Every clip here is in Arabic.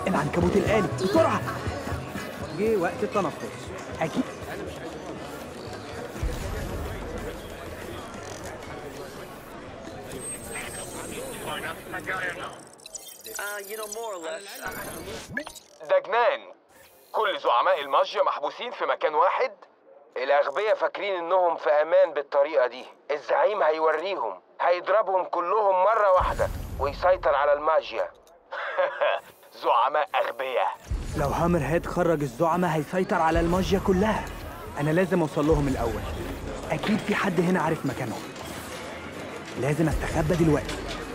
العنكبوت الآلي بسرعة. جه وقت التنفس. أكيد. ده جنان. كل زعماء المافيا محبوسين في مكان واحد. الأغبياء فاكرين إنهم في أمان بالطريقة دي. الزعيم هيوريهم، هيضربهم كلهم مرة واحدة ويسيطر على الماجيا. زعماء أغبياء. لو هامر هيد خرج الزعماء هيسيطر على الماجيا كلها. أنا لازم أوصل لهم الأول. أكيد في حد هنا عارف مكانهم. لازم أستخبى دلوقتي.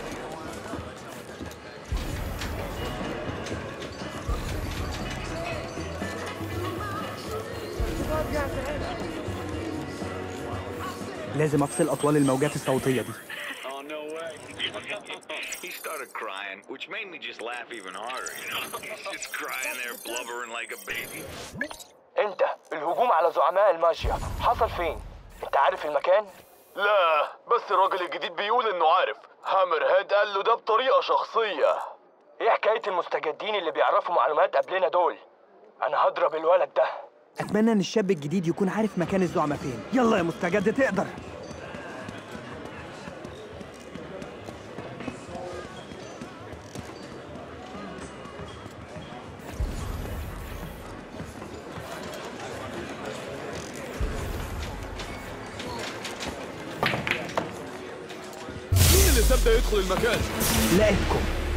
لازم أفصل أطوال الموجات الصوتية دي. He started crying, which made me just laugh even harder, you know? He's just crying there, blubbering like a baby. أنت الهجوم على زعماء الماجيا حصل فين؟ أنت عارف المكان؟ لا، بس الراجل الجديد بيقول إنه عارف. هامر هيد قال له ده بطريقة شخصية. إيه حكاية المستجدين اللي بيعرفوا معلومات قبلنا دول؟ أنا هضرب الولد ده. أتمنى إن الشاب الجديد يكون عارف مكان الزعماء فين. يلا يا مستجد تقدر. مين اللي سابنا يدخل المكان؟ لقيتكم.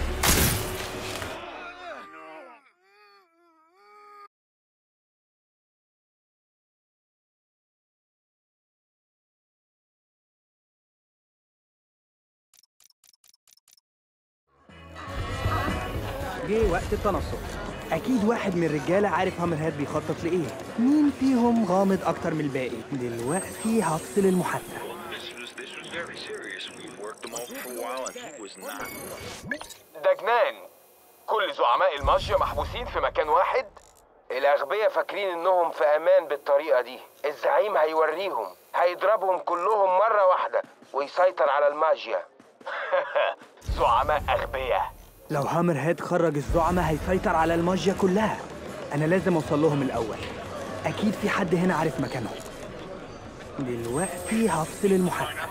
جه وقت التنصت. أكيد واحد من الرجالة عارف هامر هيد بيخطط لإيه. مين فيهم غامض أكتر من الباقي؟ دلوقتي هفصل المحادثة. ده جنان. كل زعماء المافيا محبوسين في مكان واحد. الأغبياء فاكرين إنهم في أمان بالطريقة دي. الزعيم هيوريهم، هيضربهم كلهم مرة واحدة ويسيطر على الماجيا. زعماء أغبياء. لو هامر هيد خرج الزعماء هيسيطر على الماجيا كلها. أنا لازم أوصل لهم الأول. أكيد في حد هنا عارف مكانهم. دلوقتي هفصل المحادثة.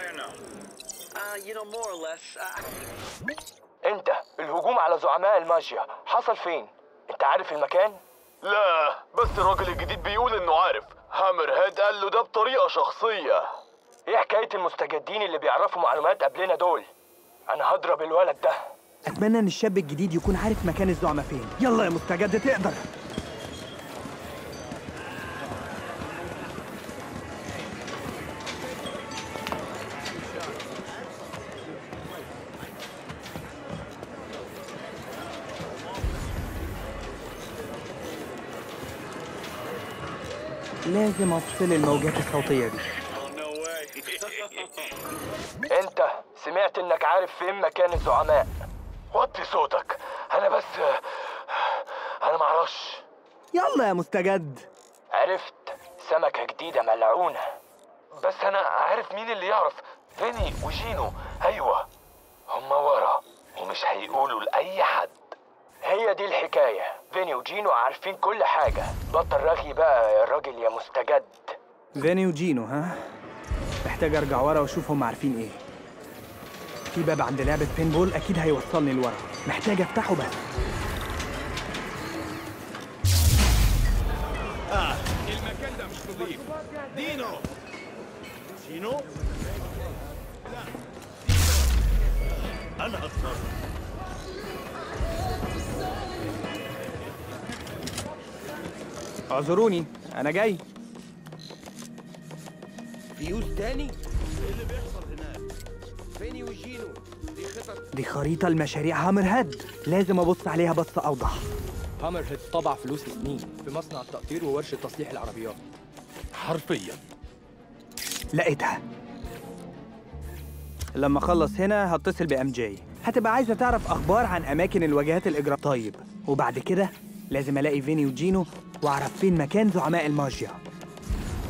أنت الهجوم على زعماء الماجيا حصل فين؟ أنت عارف المكان؟ لا، بس الراجل الجديد بيقول إنه عارف. هامر هيد قال له ده بطريقة شخصية. إيه حكاية المستجدين اللي بيعرفوا معلومات قبلنا دول؟ أنا هضرب الولد ده. أتمنى إن الشاب الجديد يكون عارف مكان الزعماء فين. يلا يا مستجد تقدر. لازم أفصل الموجات الصوتية دي. أنت سمعت إنك عارف فين مكان الزعماء. وطي صوتك. أنا معرفش. يلا يا مستجد. عرفت. سمكة جديدة ملعونة. بس أنا عارف مين اللي يعرف. فيني وجينو. أيوة، هما ورا ومش هيقولوا لأي حد. هي دي الحكاية. فيني وجينو عارفين كل حاجة. بطل رغي بقى يا راجل يا مستجد. فيني وجينو ها؟ محتاج أرجع ورا وأشوف هم عارفين إيه. في باب عند لعبة بينبول أكيد هيوصلني لورا. محتاج أفتحه بس. المكان ده مش نظيف. دينو. جينو؟ لا. أنا هتصرف. اعذروني أنا جاي. فيوز تاني؟ ايه اللي بيحصل هناك؟ فيني وجينو. دي خريطة لمشاريع هامر هيد. لازم أبص عليها بصة أوضح. هامر هيد طبع فلوس سنين في مصنع التقطير وورشة تصليح العربيات. حرفيا. لقيتها. لما أخلص هنا هتصل بأم جي. هتبقى عايزة تعرف أخبار عن أماكن الواجهات الإجرام. طيب وبعد كده لازم ألاقي فيني وجينو وأعرف فين مكان زعماء الماجيا.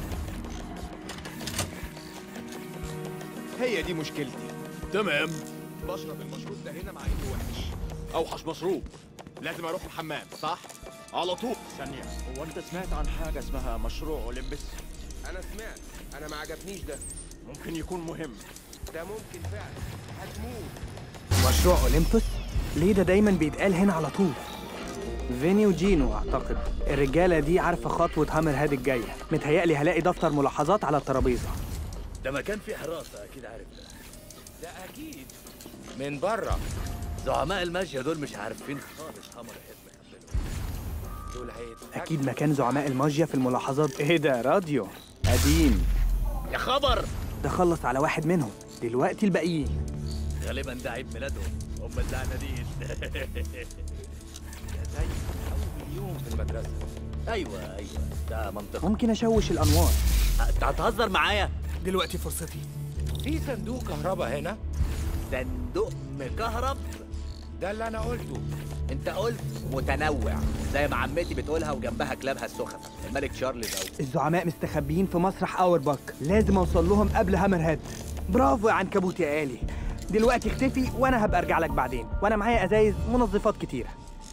هي دي مشكلتي. تمام. بشرب المشروب ده هنا مع انه وحش. اوحش مشروب. لازم اروح الحمام، صح؟ على طول. ثانية، هو أنت سمعت عن حاجة اسمها مشروع أولمبس؟ انا سمعت. انا ما عجبنيش ده. ممكن يكون مهم. ده ممكن فعلا. هتموت. مشروع أولمبوس؟ ليه ده دايما بيتقال هنا على طول؟ فيني وجينو أعتقد الرجالة دي عارفة خطوة هامر هاد الجاية. متهيألي هلاقي دفتر ملاحظات على الترابيزة. ده مكان فيه حراسة أكيد عارف ده. ده اكيد. من بره زعماء الماشية دول مش عارفين خالص هامر هاد مكملهم. دول أكيد مكان زعماء الماجيا في الملاحظات. إيه ده راديو قديم. يا خبر! ده خلص على واحد منهم، دلوقتي الباقيين. غالبا ده عيد ميلادهم، هم الزعنادين. زي أول يوم في المدرسة. أيوه ده منطقي. ممكن أشوش الأنوار. أنت هتهزر معايا؟ دلوقتي فرصتي. في صندوق كهرباء هنا؟ صندوق مكهرب؟ ده اللي أنا قلته. أنت قلت متنوع زي ما عمتي بتقولها وجنبها كلابها السخفة الملك شارلز أو الزعماء مستخبيين في مسرح أورباك، لازم أوصل لهم قبل هامر هاد. برافو يا عنكبوت يا آلي. دلوقتي اختفي وأنا هبقى أرجع لك بعدين، وأنا معايا أزايز منظفات كتيرة.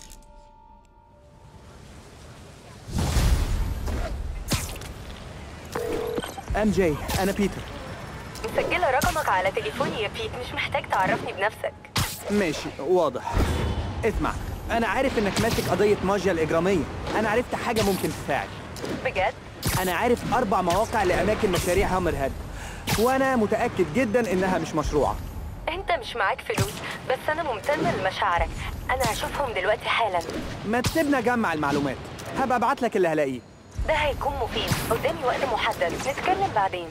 ام جي، أنا بيتر. مسجلة رقمك على تليفوني يا بيت، مش محتاج تعرفني بنفسك. ماشي واضح. اسمع، أنا عارف إنك ماسك قضية ماجيا الإجرامية. أنا عرفت حاجة ممكن تساعد. بجد؟ أنا عارف 4 مواقع لأماكن مشاريع هامر هاد، وأنا متأكد جدا إنها مش مشروعة. انت مش معاك فلوس، بس انا ممتنة لمشاعرك. انا هشوفهم دلوقتي حالا. ما تسيبنا أجمع المعلومات، هبقى أبعت لك اللي هلاقيه. ده هيكون مفيد. قدامي وقت محدد، نتكلم بعدين.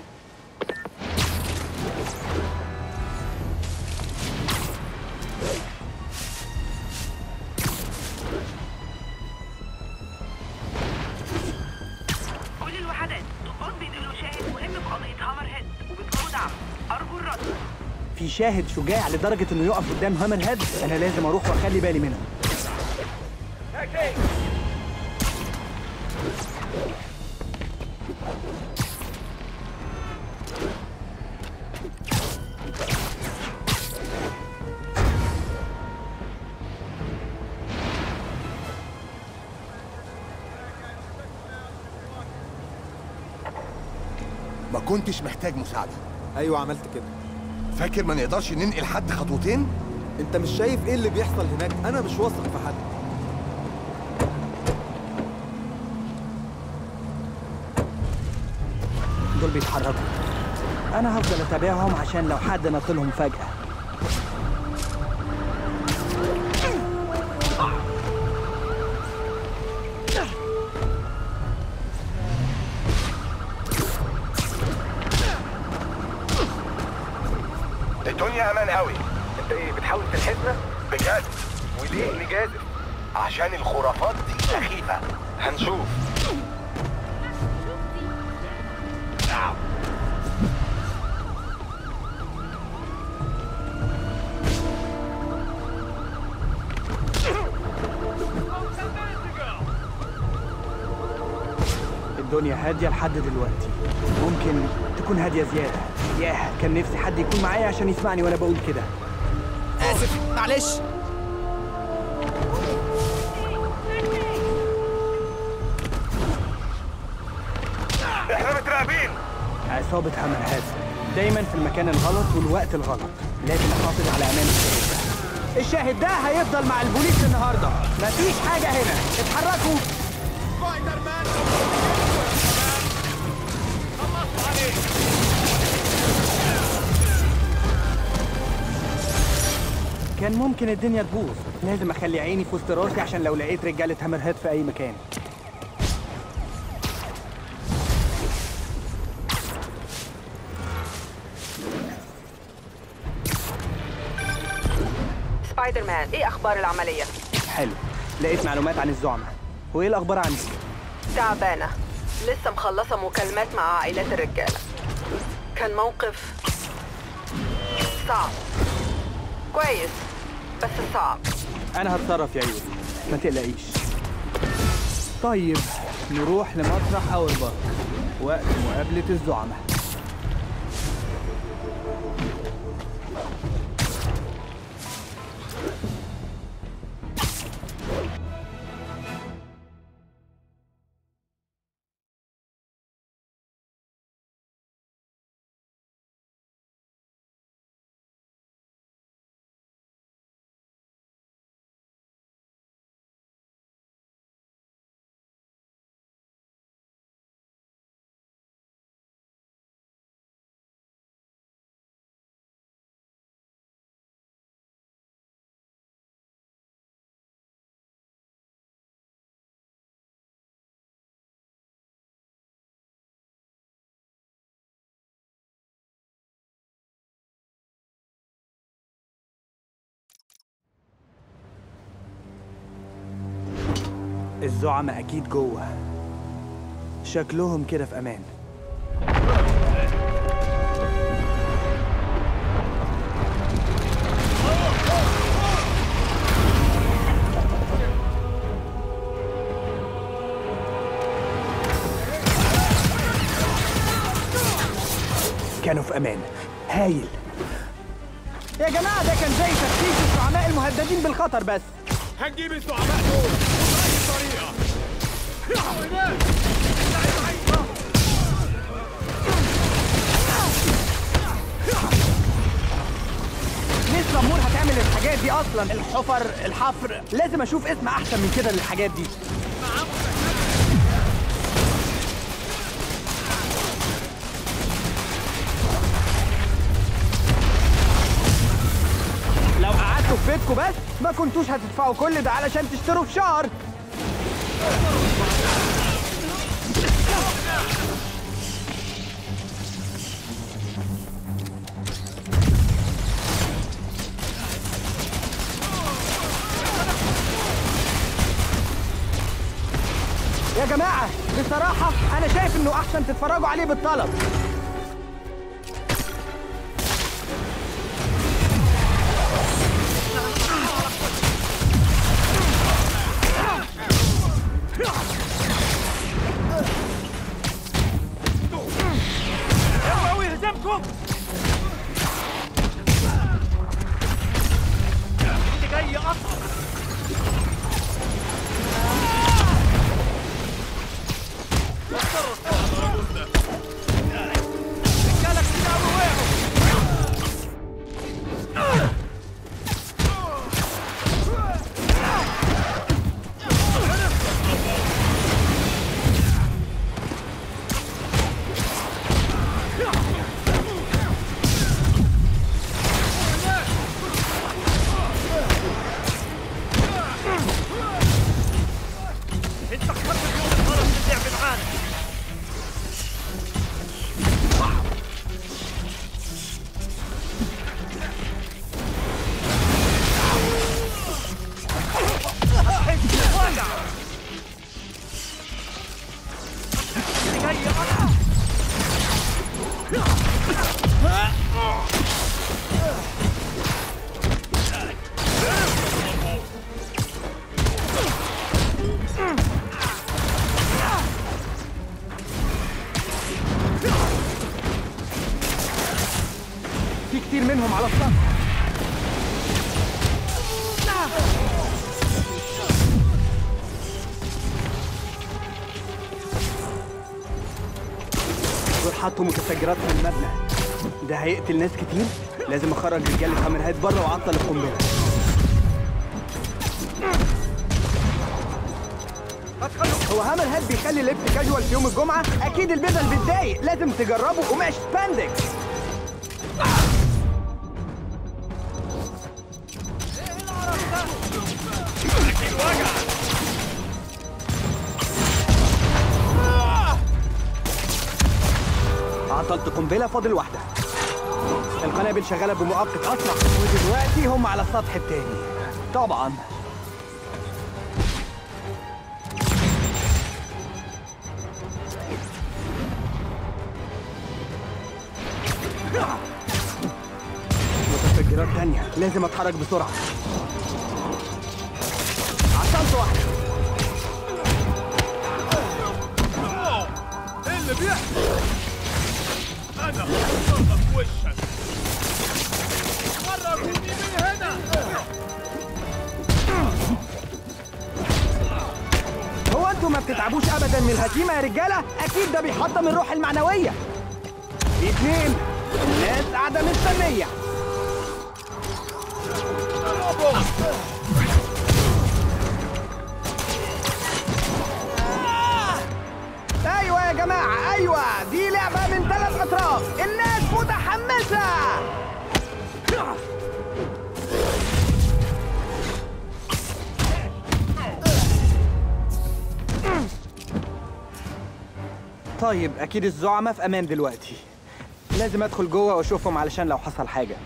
كل الوحدات، ضباط بينقلوا شاهد مهم بقضية هامر هيد وبيطلبوا دعم. أرجو الرد. في شاهد شجاع لدرجة إنه يقف قدام هامر هاد؟ أنا لازم أروح وأخلي بالي منه. ما كنتش محتاج مساعدة. ايوه عملت كده. فاكر ما نقدرش ننقل حد خطوتين؟ انت مش شايف ايه اللي بيحصل هناك؟ انا مش واثق في حد. دول بيتحركوا. أنا هفضل أتابعهم عشان لو حد نطلهم فجأة. الدنيا امان قوي. انت ايه بتحاول تلحقنا؟ بجد؟ وليه نجازف؟ عشان الخرافات دي سخيفة. هنشوف. الدنيا هادية لحد دلوقتي، ممكن تكون هادية زيادة. ياه، كان نفسي حد يكون معايا عشان يسمعني وأنا بقول كده. اسف، معلش. احنا متراقبين. عصابة هامر هاد دايما في المكان الغلط والوقت الغلط. لازم أحافظ على أمان الشاهد ده. الشاهد ده هيفضل مع البوليس النهاردة. مفيش حاجة هنا، اتحركوا. سبايدر مان خلصت عليك. كان ممكن الدنيا تبوظ. لازم أخلي عيني في وسط راسي عشان لو لقيت رجالة هامر هاد في أي مكان. سبايدر مان، إيه أخبار العملية؟ حلو، لقيت معلومات عن الزعماء. وإيه الأخبار عنك؟ تعبانة. لسه مخلصة مكالمات مع عائلات الرجالة. كان موقف صعب. كويس، بس صعب. أنا هتصرف يا يوسف، ما تقلقيش. طيب، نروح لمسرح أورباك. وقت مقابلة الزعماء. الزعماء أكيد جوه. شكلهم كده في أمان. كانوا في أمان. هايل. يا جماعة ده كان زي تفتيش الزعماء المهددين بالخطر بس. هنجيب الزعماء دول بأي طريقة. لسه أمور هتعمل الحاجات دي أصلا. الحفر لازم أشوف اسم أحسن من كده للحاجات دي. لو قعدتوا في بيتكم بس ما كنتوش هتدفعوا كل ده علشان تشتروا فشار. يا جماعة بصراحة أنا شايف إنه أحسن تتفرجوا عليه بالطلب. اوعوا يهزمكم. انت جاي اصلا. رجالك كده وقعوا. انت اخترت اليوم الغلط للعب معانا. في كتير منهم على السطح. دول حطوا متفجرات في المبنى. ده هيقتل ناس كتير. لازم اخرج رجاله هامر هيد بره واعطل القنبله. هو هامر هيد بيخلي لبس كاجوال في يوم الجمعه؟ اكيد البدل بتضايق. لازم تجربوا قماش سباندكس. عطلت قنبله، فاضل واحده. القنابل شغاله بمؤقت اسرع، ودلوقتي هم على السطح التاني. طبعا متفجرات تانية، لازم اتحرك بسرعه. عطلت واحده. ايه اللي بيحصل؟ انا هضربك في وشك. خرجوني من هنا. هو انتوا ما بتتعبوش ابدا من الهزيمه يا رجاله؟ اكيد ده بيحطم الروح المعنويه. في اتنين، الناس قاعده مستنيه. ايوه يا جماعه، ايوه دي لعبه من 3 اطراف. الناس متحمسه. طيب اكيد الزعماء في امان دلوقتي. لازم ادخل جوه واشوفهم علشان لو حصل حاجه.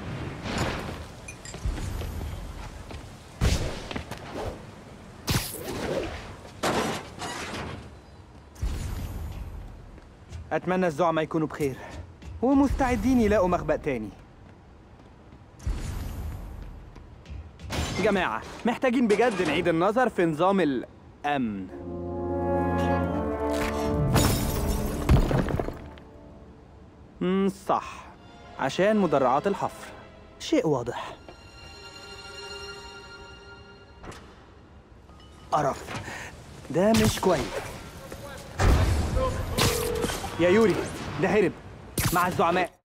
أتمنى الزعماء يكونوا بخير ومستعدين يلاقوا مخبأ تاني. جماعة محتاجين بجد نعيد النظر في نظام الأمن. صح، عشان مدرعات الحفر. شيء واضح. قرف، ده مش كويس. يا يوري، ده هرب مع الزعماء.